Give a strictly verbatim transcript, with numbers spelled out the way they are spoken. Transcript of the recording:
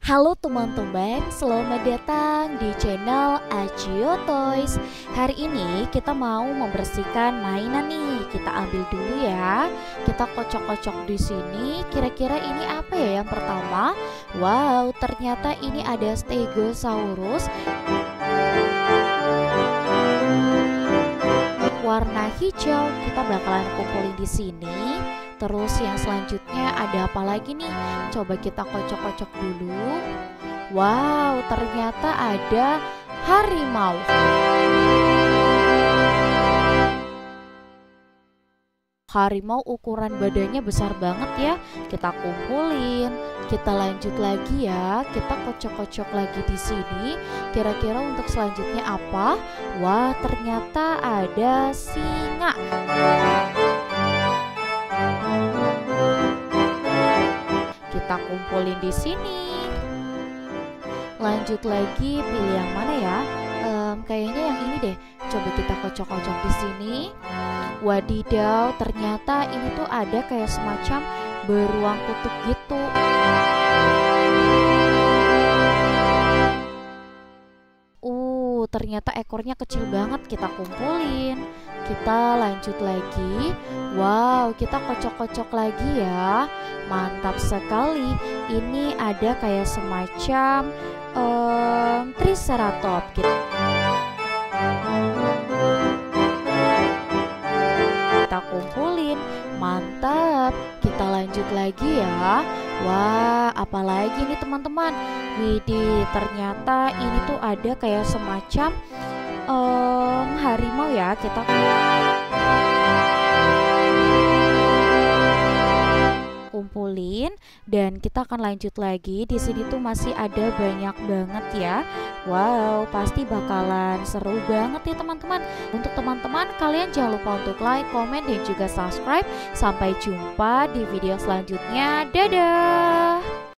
Halo teman-teman, selamat datang di channel Achio Toys. Hari ini kita mau membersihkan mainan nih. Kita ambil dulu ya. Kita kocok-kocok di sini. Kira-kira ini apa ya yang pertama? Wow, ternyata ini ada Stegosaurus warna hijau. Kita bakalan kumpulin di sini. Terus yang selanjutnya ada apa lagi nih? Coba kita kocok-kocok dulu. Wow, ternyata ada harimau. Harimau ukuran badannya besar banget ya. Kita kumpulin. Kita lanjut lagi ya. Kita kocok-kocok lagi di sini. Kira-kira untuk selanjutnya apa? Wah, ternyata ada singa. Kita kumpulin di sini. Lanjut lagi, pilih yang mana ya? Um, kayaknya yang ini deh. Coba kita kocok-kocok di sini. Wadidaw, ternyata ini tuh ada kayak semacam beruang kutub gitu. Uh, ternyata ekornya kecil banget. Kita kumpulin. Kita lanjut lagi. Wow, kita kocok-kocok lagi ya. Mantap sekali. Ini ada kayak semacam um, Triceratops gitu. Kita kumpulin. Mantap. Kita lanjut lagi ya. Wah, apalagi nih teman-teman. Widih, ternyata ini tuh ada kayak semacam um, harimau ya. Kita kumpulin dan kita akan lanjut lagi. Di sini tuh masih ada banyak banget ya. Wow, pasti bakalan seru banget nih teman-teman. Untuk teman-teman, kalian jangan lupa untuk like, komen, dan juga subscribe. Sampai jumpa di video selanjutnya. Dadah.